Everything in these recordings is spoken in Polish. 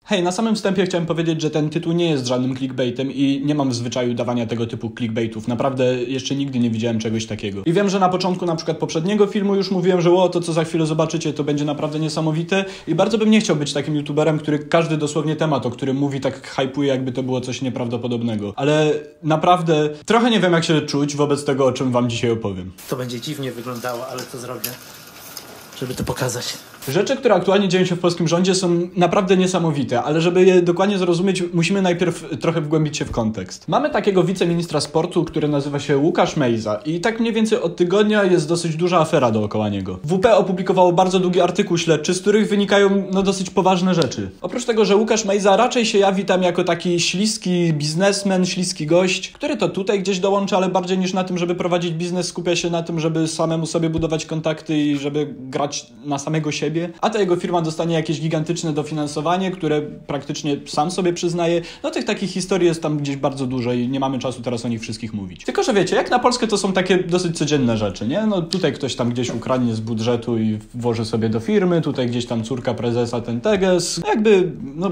Hej, na samym wstępie chciałem powiedzieć, że ten tytuł nie jest żadnym clickbaitem i nie mam w zwyczaju dawania tego typu clickbaitów. Naprawdę jeszcze nigdy nie widziałem czegoś takiego. I wiem, że na początku na przykład poprzedniego filmu już mówiłem, że to co za chwilę zobaczycie, to będzie naprawdę niesamowite i bardzo bym nie chciał być takim youtuberem, który każdy dosłownie temat, o którym mówi, tak hypuje, jakby to było coś nieprawdopodobnego. Ale naprawdę trochę nie wiem, jak się czuć wobec tego, o czym wam dzisiaj opowiem. To będzie dziwnie wyglądało, ale to zrobię, żeby to pokazać. Rzeczy, które aktualnie dzieją się w polskim rządzie, są naprawdę niesamowite, ale żeby je dokładnie zrozumieć, musimy najpierw trochę wgłębić się w kontekst. Mamy takiego wiceministra sportu, który nazywa się Łukasz Mejza i tak mniej więcej od tygodnia jest dosyć duża afera dookoła niego. WP opublikowało bardzo długi artykuł śledczy, z których wynikają dosyć poważne rzeczy. Oprócz tego, że Łukasz Mejza raczej się jawi tam jako taki śliski biznesmen, śliski gość, który to tutaj gdzieś dołącza, ale bardziej niż na tym, żeby prowadzić biznes, skupia się na tym, żeby samemu sobie budować kontakty i żeby grać na samego siebie. A ta jego firma dostanie jakieś gigantyczne dofinansowanie, które praktycznie sam sobie przyznaje. No tych takich historii jest tam gdzieś bardzo dużo i nie mamy czasu teraz o nich wszystkich mówić. Tylko że wiecie, jak na Polskę to są takie dosyć codzienne rzeczy, nie? No tutaj ktoś tam gdzieś ukradnie z budżetu i włoży sobie do firmy, tutaj gdzieś tam córka prezesa ten teges. Jakby,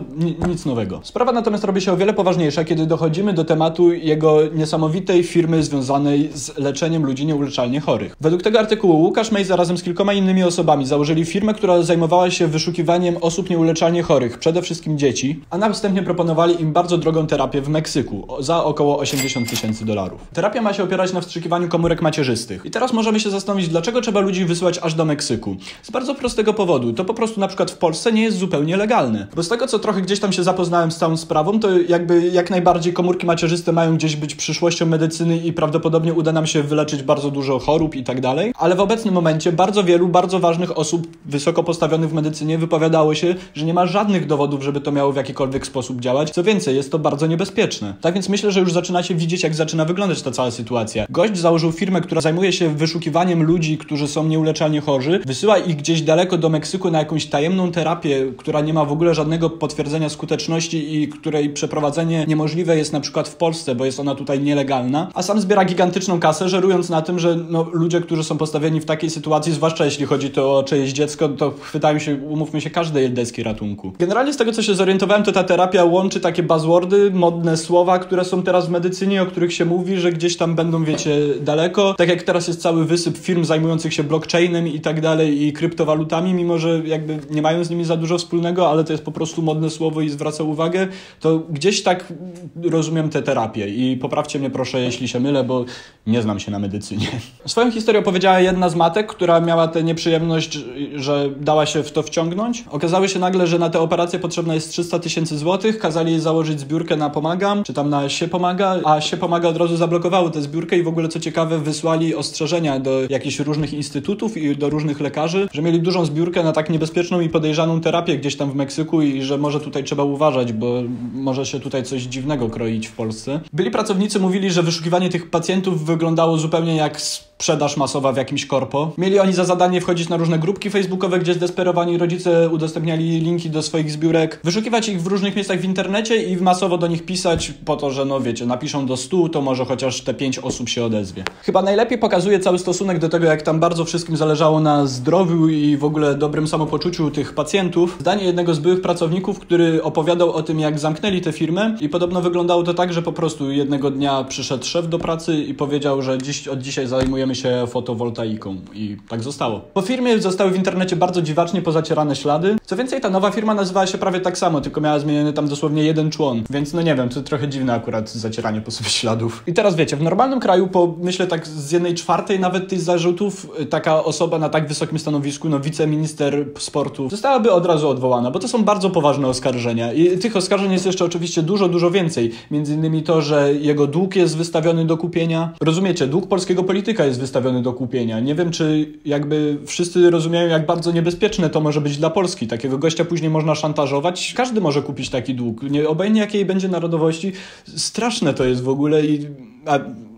nic nowego. Sprawa natomiast robi się o wiele poważniejsza, kiedy dochodzimy do tematu jego niesamowitej firmy związanej z leczeniem ludzi nieuleczalnie chorych. Według tego artykułu Łukasz Mejza razem z kilkoma innymi osobami założyli firmę, która zajmowała się wyszukiwaniem osób nieuleczalnie chorych, przede wszystkim dzieci, a następnie proponowali im bardzo drogą terapię w Meksyku za około $80,000. Terapia ma się opierać na wstrzykiwaniu komórek macierzystych. I teraz możemy się zastanowić, dlaczego trzeba ludzi wysyłać aż do Meksyku. Z bardzo prostego powodu. To po prostu na przykład w Polsce nie jest zupełnie legalne. Bo z tego, co trochę gdzieś tam się zapoznałem z całą sprawą, to jakby jak najbardziej komórki macierzyste mają gdzieś być przyszłością medycyny i prawdopodobnie uda nam się wyleczyć bardzo dużo chorób i tak dalej. Ale w obecnym momencie bardzo wielu, bardzo ważnych osób wysoko postawionych w medycynie wypowiadało się, że nie ma żadnych dowodów, żeby to miało w jakikolwiek sposób działać. Co więcej, jest to bardzo niebezpieczne. Tak więc myślę, że już zaczynacie widzieć, jak zaczyna wyglądać ta cała sytuacja. Gość założył firmę, która zajmuje się wyszukiwaniem ludzi, którzy są nieuleczalnie chorzy, wysyła ich gdzieś daleko do Meksyku na jakąś tajemną terapię, która nie ma w ogóle żadnego potwierdzenia skuteczności i której przeprowadzenie niemożliwe jest na przykład w Polsce, bo jest ona tutaj nielegalna, a sam zbiera gigantyczną kasę, żerując na tym, że ludzie, którzy są postawieni w takiej sytuacji, zwłaszcza jeśli chodzi to o czyjeś dziecko, to chwytają się, umówmy się, każdej deski ratunku. Generalnie z tego, co się zorientowałem, to ta terapia łączy takie buzzwordy, modne słowa, które są teraz w medycynie, o których się mówi, że gdzieś tam będą, wiecie, daleko. Tak jak teraz jest cały wysyp firm zajmujących się blockchainem i tak dalej i kryptowalutami, mimo że jakby nie mają z nimi za dużo wspólnego, ale to jest po prostu modne słowo i zwraca uwagę, to gdzieś tak rozumiem tę terapię i poprawcie mnie proszę, jeśli się mylę, bo nie znam się na medycynie. Swoją historię opowiedziała jedna z matek, która miała tę nieprzyjemność, że dała się w to wciągnąć. Okazało się nagle, że na tę operację potrzebna jest 300,000 złotych. Kazali jej założyć zbiórkę na Pomagam, czy tam na Się Pomaga, a Się Pomaga od razu zablokowało tę zbiórkę i w ogóle, co ciekawe, wysłali ostrzeżenia do jakichś różnych instytutów i do różnych lekarzy, że mieli dużą zbiórkę na tak niebezpieczną i podejrzaną terapię gdzieś tam w Meksyku i że może tutaj trzeba uważać, bo może się tutaj coś dziwnego kroić w Polsce. Byli pracownicy mówili, że wyszukiwanie tych pacjentów wyglądało zupełnie jak sprzedaż masowa w jakimś korpo. Mieli oni za zadanie wchodzić na różne grupki facebookowe, gdzie zdesperowani rodzice udostępniali linki do swoich zbiórek, wyszukiwać ich w różnych miejscach w internecie i masowo do nich pisać po to, że wiecie, napiszą do 100, to może chociaż te 5 osób się odezwie. Chyba najlepiej pokazuje cały stosunek do tego, jak tam bardzo wszystkim zależało na zdrowiu i w ogóle dobrym samopoczuciu tych pacjentów. Zdanie jednego z byłych pracowników, który opowiadał o tym, jak zamknęli tę firmę i podobno wyglądało to tak, że po prostu jednego dnia przyszedł szef do pracy i powiedział, że od dzisiaj zajmujemy się fotowoltaiką i tak zostało. Po firmie zostały w internecie bardzo dziwacznie pozacierane ślady. Co więcej, ta nowa firma nazywała się prawie tak samo, tylko miała zmieniony tam dosłownie jeden człon. Więc nie wiem, to trochę dziwne akurat zacieranie po sobie śladów. I teraz wiecie, w normalnym kraju po, myślę tak z 1/4 nawet tych zarzutów taka osoba na tak wysokim stanowisku, wiceminister sportu, zostałaby od razu odwołana, bo to są bardzo poważne oskarżenia. I tych oskarżeń jest jeszcze oczywiście dużo, dużo więcej. Między innymi to, że jego dług jest wystawiony do kupienia. Rozumiecie, dług polskiego polityka jest wystawiony do kupienia. Nie wiem, czy jakby wszyscy rozumieją, jak bardzo niebezpieczne to może być dla Polski. Takiego gościa później można szantażować. Każdy może kupić taki dług. Nie obojętnie jakiej będzie narodowości. Straszne to jest w ogóle i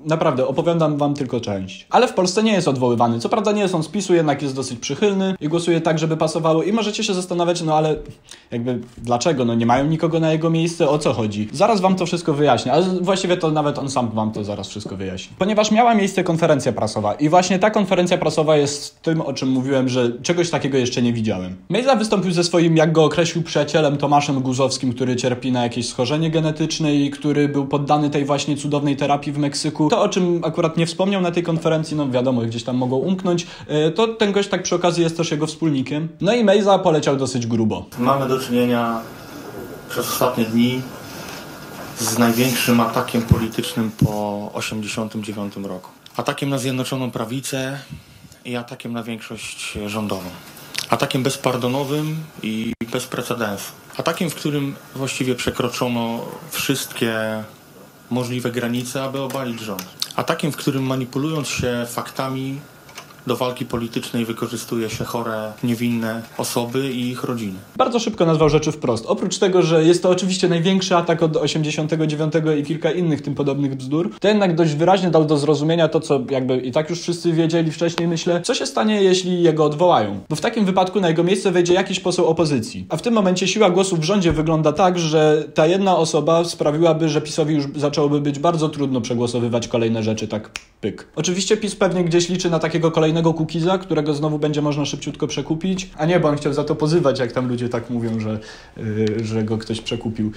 naprawdę, opowiadam wam tylko część. Ale w Polsce nie jest odwoływany. Co prawda nie jest on z PiS-u, jednak jest dosyć przychylny i głosuje tak, żeby pasowało i możecie się zastanawiać, no ale jakby dlaczego? No nie mają nikogo na jego miejsce, o co chodzi? Zaraz wam to wszystko wyjaśnię, ale właściwie to nawet on sam wam to zaraz wszystko wyjaśni. Ponieważ miała miejsce konferencja prasowa i właśnie ta konferencja prasowa jest tym, o czym mówiłem, że czegoś takiego jeszcze nie widziałem. Mejza wystąpił ze swoim, jak go określił, przyjacielem Tomaszem Guzowskim, który cierpi na jakieś schorzenie genetyczne i który był poddany tej właśnie cudownej terapii w Meksyku. To, o czym akurat nie wspomniał na tej konferencji, no wiadomo, gdzieś tam mogą umknąć, to ten gość tak przy okazji jest też jego wspólnikiem. No i Mejza poleciał dosyć grubo. Mamy do czynienia przez ostatnie dni z największym atakiem politycznym po 1989 roku. Atakiem na Zjednoczoną Prawicę i atakiem na większość rządową. Atakiem bezpardonowym i bez precedensu. Atakiem, w którym właściwie przekroczono wszystkie możliwe granice, aby obalić rząd. Atakiem, w którym manipulując się faktami do walki politycznej wykorzystuje się chore, niewinne osoby i ich rodziny. Bardzo szybko nazwał rzeczy wprost. Oprócz tego, że jest to oczywiście największy atak od 89 i kilka innych tym podobnych bzdur, to jednak dość wyraźnie dał do zrozumienia to, co jakby i tak już wszyscy wiedzieli wcześniej, myślę, co się stanie, jeśli jego odwołają. Bo w takim wypadku na jego miejsce wejdzie jakiś poseł opozycji. A w tym momencie siła głosu w rządzie wygląda tak, że ta jedna osoba sprawiłaby, że PiS-owi już zaczęłoby być bardzo trudno przegłosowywać kolejne rzeczy, tak pyk. Oczywiście PiS pewnie gdzieś liczy na takiego kolejnego cookiesa, którego znowu będzie można szybciutko przekupić. A nie, bo on chciał za to pozywać, jak tam ludzie tak mówią, że go ktoś przekupił.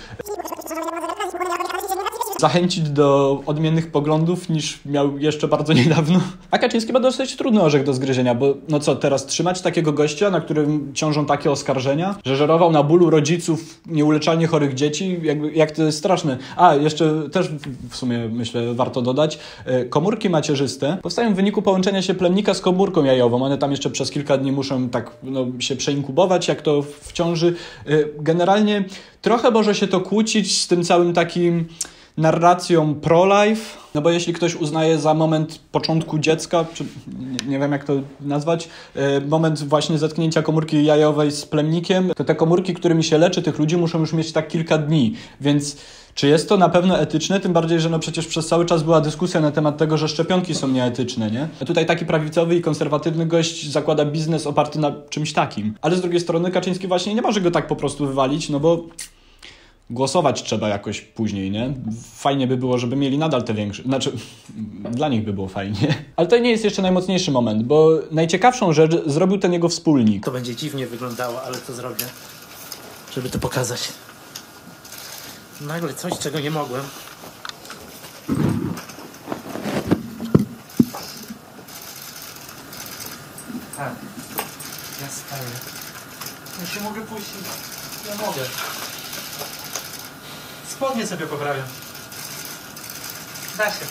Zachęcić do odmiennych poglądów niż miał jeszcze bardzo niedawno. A Kaczyński ma dosyć trudny orzech do zgryzienia, bo no co, teraz trzymać takiego gościa, na którym ciążą takie oskarżenia, że żerował na bólu rodziców nieuleczalnie chorych dzieci, jak to jest straszne. A, jeszcze też w sumie, myślę, warto dodać, komórki macierzyste powstają w wyniku połączenia się plemnika z komórką jajową. One tam jeszcze przez kilka dni muszą tak się przeinkubować, jak to w ciąży. Generalnie trochę może się to kłócić z tym całym takim narracją pro-life, no bo jeśli ktoś uznaje za moment początku dziecka, czy nie wiem jak to nazwać, moment właśnie zetknięcia komórki jajowej z plemnikiem, to te komórki, którymi się leczy tych ludzi, muszą już mieć tak kilka dni, więc czy jest to na pewno etyczne? Tym bardziej, że no przecież przez cały czas była dyskusja na temat tego, że szczepionki są nieetyczne, nie? A tutaj taki prawicowy i konserwatywny gość zakłada biznes oparty na czymś takim. Ale z drugiej strony Kaczyński właśnie nie może go tak po prostu wywalić, no bo głosować trzeba jakoś później, nie? Fajnie by było, żeby mieli nadal te większe... Znaczy, dla nich by było fajnie. Ale to nie jest jeszcze najmocniejszy moment, bo najciekawszą rzecz zrobił ten jego wspólnik. To będzie dziwnie wyglądało, ale co zrobię, żeby to pokazać? Nagle coś, czego nie mogłem. Tak, ja staję. Ja się mogę puścić. Ja mogę. Spodnie sobie poprawiam. Da się.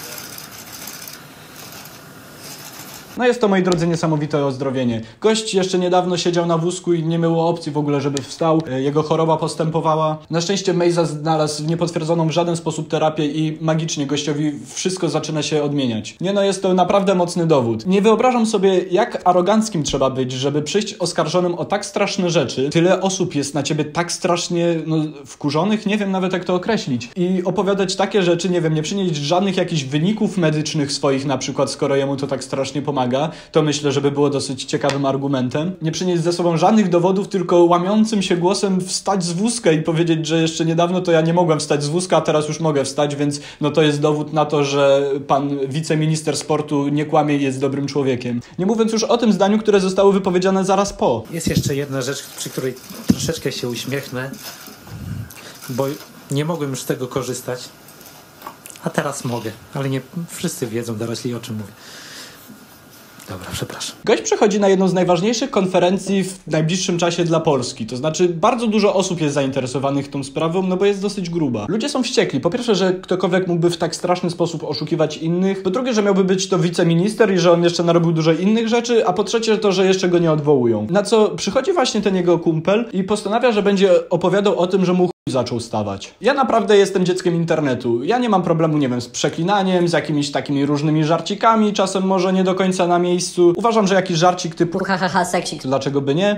No jest to, moi drodzy, niesamowite ozdrowienie. Gość jeszcze niedawno siedział na wózku i nie było opcji w ogóle, żeby wstał. Jego choroba postępowała. Na szczęście Mejza znalazł niepotwierdzoną w żaden sposób terapię i magicznie gościowi wszystko zaczyna się odmieniać. Nie no, jest to naprawdę mocny dowód. Nie wyobrażam sobie, jak aroganckim trzeba być, żeby przyjść oskarżonym o tak straszne rzeczy. Tyle osób jest na ciebie tak strasznie wkurzonych, nie wiem nawet jak to określić. I opowiadać takie rzeczy, nie wiem, nie przynieść żadnych jakichś wyników medycznych swoich na przykład, skoro jemu to tak strasznie pomaga. To myślę, żeby było dosyć ciekawym argumentem. Nie przynieść ze sobą żadnych dowodów, tylko łamiącym się głosem wstać z wózka i powiedzieć, że jeszcze niedawno to ja nie mogłem wstać z wózka, a teraz już mogę wstać, więc no to jest dowód na to, że pan wiceminister sportu nie kłamie i jest dobrym człowiekiem. Nie mówiąc już o tym zdaniu, które zostało wypowiedziane zaraz po. Jest jeszcze jedna rzecz, przy której troszeczkę się uśmiechnę, bo nie mogłem już z tego korzystać, a teraz mogę, ale nie wszyscy wiedzą dorośli, o czym mówię. Dobra, przepraszam. Gość przychodzi na jedną z najważniejszych konferencji w najbliższym czasie dla Polski. To znaczy bardzo dużo osób jest zainteresowanych tą sprawą, no bo jest dosyć gruba. Ludzie są wściekli. Po pierwsze, że ktokolwiek mógłby w tak straszny sposób oszukiwać innych. Po drugie, że miałby być to wiceminister i że on jeszcze narobił dużo innych rzeczy. A po trzecie to, że jeszcze go nie odwołują. Na co przychodzi właśnie ten jego kumpel i postanawia, że będzie opowiadał o tym, że mu zaczął stawać. Ja naprawdę jestem dzieckiem internetu. Ja nie mam problemu, nie wiem, z przeklinaniem, z jakimiś takimi różnymi żarcikami, czasem może nie do końca na miejscu. Uważam, że jakiś żarcik typu hahaha, seksik. dlaczego by nie?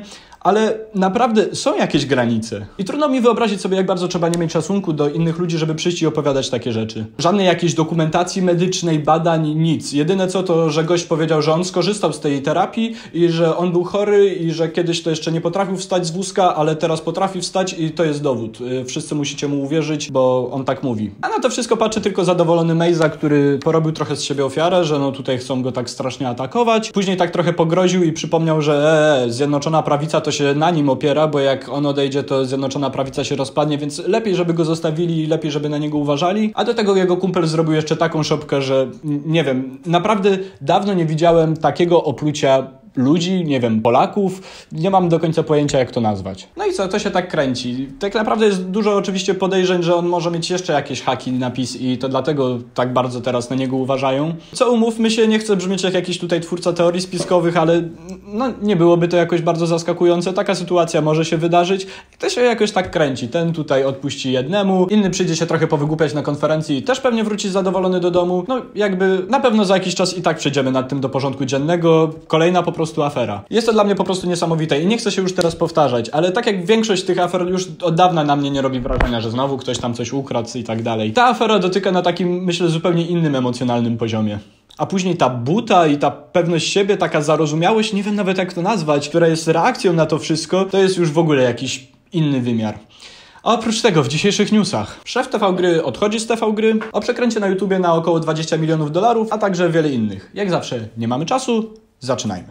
ale naprawdę są jakieś granice. I trudno mi wyobrazić sobie, jak bardzo trzeba nie mieć szacunku do innych ludzi, żeby przyjść i opowiadać takie rzeczy. Żadnej jakiejś dokumentacji medycznej, badań, nic. Jedyne co to, że gość powiedział, że on skorzystał z tej terapii i że on był chory i że kiedyś to jeszcze nie potrafił wstać z wózka, ale teraz potrafi wstać i to jest dowód. Wszyscy musicie mu uwierzyć, bo on tak mówi. A na to wszystko patrzy tylko zadowolony Mejza, który porobił trochę z siebie ofiarę, że no tutaj chcą go tak strasznie atakować. Później tak trochę pogroził i przypomniał, że Zjednoczona Prawica to się na nim opiera, bo jak on odejdzie, to Zjednoczona Prawica się rozpadnie, więc lepiej, żeby go zostawili i lepiej, żeby na niego uważali. A do tego jego kumpel zrobił jeszcze taką szopkę, że nie wiem, naprawdę dawno nie widziałem takiego oplucia ludzi, nie wiem, Polaków. Nie mam do końca pojęcia, jak to nazwać. No i co, to się tak kręci. Tak naprawdę jest dużo oczywiście podejrzeń, że on może mieć jeszcze jakieś haki na PiS i to dlatego tak bardzo teraz na niego uważają. Co umówmy się, nie chcę brzmieć jak jakiś tutaj twórca teorii spiskowych, ale no nie byłoby to jakoś bardzo zaskakujące. Taka sytuacja może się wydarzyć i to się jakoś tak kręci. Ten tutaj odpuści jednemu, inny przyjdzie się trochę powygłupiać na konferencji i też pewnie wróci zadowolony do domu. No jakby na pewno za jakiś czas i tak przejdziemy nad tym do porządku dziennego. Kolejna po prostu afera. Jest to dla mnie po prostu niesamowite i nie chcę się już teraz powtarzać, ale tak jak większość tych afer już od dawna na mnie nie robi wrażenia, że znowu ktoś tam coś ukradł i tak dalej. Ta afera dotyka na takim, myślę, zupełnie innym emocjonalnym poziomie. A później ta buta i ta pewność siebie, taka zarozumiałość, nie wiem nawet jak to nazwać, która jest reakcją na to wszystko, to jest już w ogóle jakiś inny wymiar. A oprócz tego w dzisiejszych newsach szef TV Gry odchodzi z TV Gry, o przekręcie na YouTubie na około $20 milionów, a także wiele innych. Jak zawsze nie mamy czasu, zaczynajmy.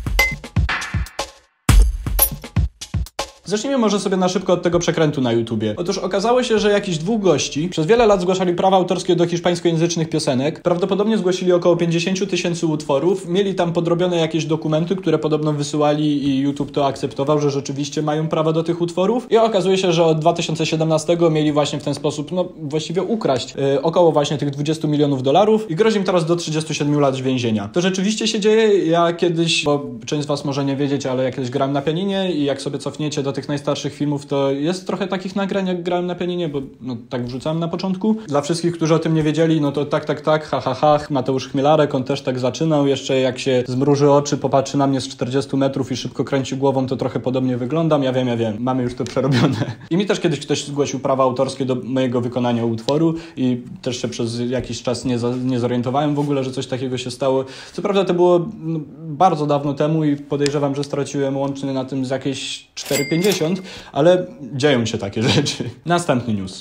Zacznijmy może sobie na szybko od tego przekrętu na YouTubie. Otóż okazało się, że jakiś dwóch gości przez wiele lat zgłaszali prawa autorskie do hiszpańskojęzycznych piosenek. Prawdopodobnie zgłosili około 50 000 utworów. Mieli tam podrobione jakieś dokumenty, które podobno wysyłali i YouTube to akceptował, że rzeczywiście mają prawa do tych utworów. I okazuje się, że od 2017 mieli właśnie w ten sposób, no właściwie ukraść około właśnie tych $20 milionów i grozi im teraz do 37 lat więzienia. To rzeczywiście się dzieje. Ja kiedyś, bo część z was może nie wiedzieć, ale ja kiedyś grałem na pianinie i jak sobie cofniecie do tych najstarszych filmów, to jest trochę takich nagrań, jak grałem na pianinie, bo no, tak wrzucałem na początku. Dla wszystkich, którzy o tym nie wiedzieli, no to tak, Mateusz Chmielarek, on też tak zaczynał. Jeszcze jak się zmruży oczy, popatrzy na mnie z 40 metrów i szybko kręci głową, to trochę podobnie wyglądam. Ja wiem, mamy już to przerobione. I mi też kiedyś ktoś zgłosił prawa autorskie do mojego wykonania utworu i też się przez jakiś czas nie zorientowałem w ogóle, że coś takiego się stało. Co prawda to było bardzo dawno temu i podejrzewam, że straciłem łącznie na tym z jakieś 4,50, ale dzieją się takie rzeczy. Następny news.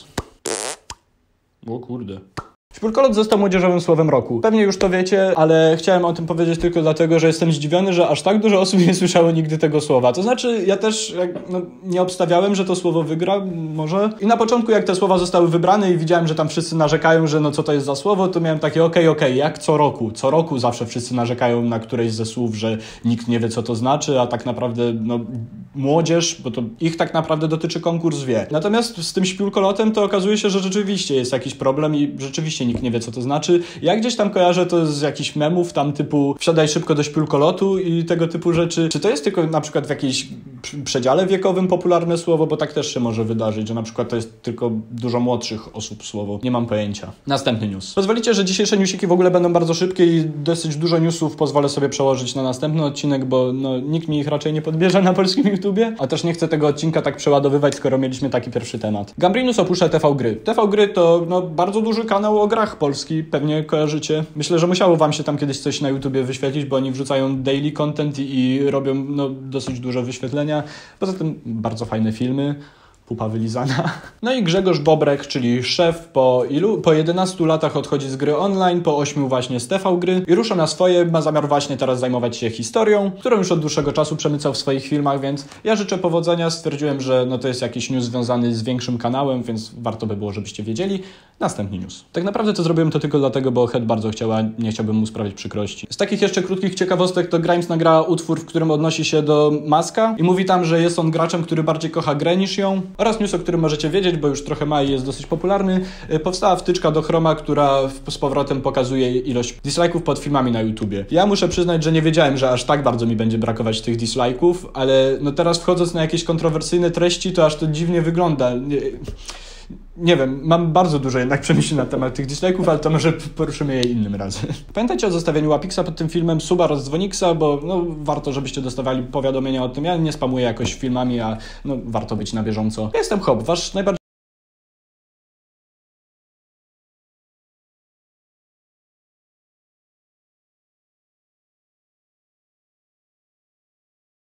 O kurde. Śpiórkolot został młodzieżowym słowem roku. Pewnie już to wiecie, ale chciałem o tym powiedzieć tylko dlatego, że jestem zdziwiony, że aż tak dużo osób nie słyszało nigdy tego słowa. To znaczy, ja też nie obstawiałem, że to słowo wygra, może. I na początku, jak te słowa zostały wybrane i widziałem, że tam wszyscy narzekają, że no co to jest za słowo, to miałem takie okej, jak co roku. Co roku zawsze wszyscy narzekają na któreś ze słów, że nikt nie wie, co to znaczy, a tak naprawdę, młodzież, bo to ich tak naprawdę dotyczy konkurs, wie. Natomiast z tym śpiórkolotem to okazuje się, że rzeczywiście jest jakiś problem i rzeczywiście nikt nie wie, co to znaczy. Ja gdzieś tam kojarzę to z jakichś memów, tam typu wsiadaj szybko do śpiórkolotu i tego typu rzeczy. Czy to jest tylko na przykład w jakiejś przedziale wiekowym popularne słowo, bo tak też się może wydarzyć, że na przykład to jest tylko dużo młodszych osób słowo. Nie mam pojęcia. Następny news. Pozwolicie, że dzisiejsze newsiki w ogóle będą bardzo szybkie i dosyć dużo newsów pozwolę sobie przełożyć na następny odcinek, bo nikt mi ich raczej nie podbierze na polskim YouTubie, a też nie chcę tego odcinka tak przeładowywać, skoro mieliśmy taki pierwszy temat. Gambrinus opuszcza TV Gry. TV Gry to bardzo duży kanał o grach polski, pewnie kojarzycie. Myślę, że musiało wam się tam kiedyś coś na YouTubie wyświetlić, bo oni wrzucają daily content i robią dosyć dużo wyświetlenia. Poza tym bardzo fajne filmy. Pupa wylizana. No i Grzegorz Bobrek, czyli szef po 11 latach odchodzi z gry online, po 8 właśnie z TV Gry i rusza na swoje, ma zamiar właśnie teraz zajmować się historią, którą już od dłuższego czasu przemycał w swoich filmach, więc ja życzę powodzenia. Stwierdziłem, że to jest jakiś news związany z większym kanałem, więc warto by było, żebyście wiedzieli. Następny news. Tak naprawdę to zrobiłem to tylko dlatego, bo Head bardzo chciała, nie chciałbym mu sprawić przykrości. Z takich jeszcze krótkich ciekawostek to Grimes nagrała utwór, w którym odnosi się do Maska i mówi tam, że jest on graczem, który bardziej kocha grę niż ją. Oraz news, o którym możecie wiedzieć, bo już trochę ma i jest dosyć popularny. Powstała wtyczka do Chroma, która z powrotem pokazuje ilość dislike'ów pod filmami na YouTubie. Ja muszę przyznać, że nie wiedziałem, że aż tak bardzo mi będzie brakować tych dislike'ów, ale teraz wchodząc na jakieś kontrowersyjne treści, to aż to dziwnie wygląda. Nie wiem, mam bardzo dużo jednak przemyśleń na temat tych dislike'ów, ale to może poruszymy je innym razem. Pamiętajcie o zostawieniu łapiksa pod tym filmem, suba oraz dzwoniksa, bo warto, żebyście dostawali powiadomienia o tym. Ja nie spamuję jakoś filmami, a warto być na bieżąco. Jestem Hop, wasz najbardziej